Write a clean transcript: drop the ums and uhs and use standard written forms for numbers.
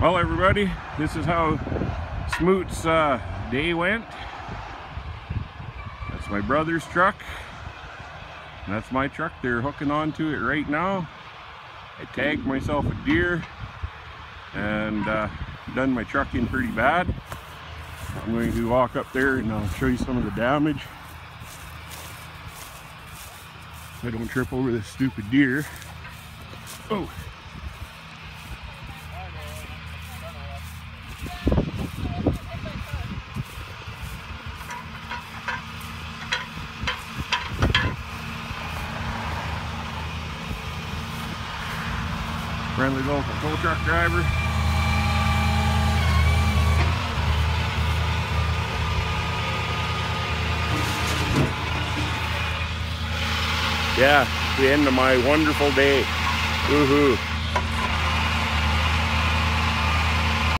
Well, everybody, this is how Smoott's day went. That's my brother's truck. And that's my truck. They're hooking onto it right now. I tagged myself a deer and done my truck in pretty bad. I'm going to walk up there and I'll show you some of the damage. So I don't trip over this stupid deer. Oh. Friendly local tow truck driver. Yeah, the end of my wonderful day. Woohoo.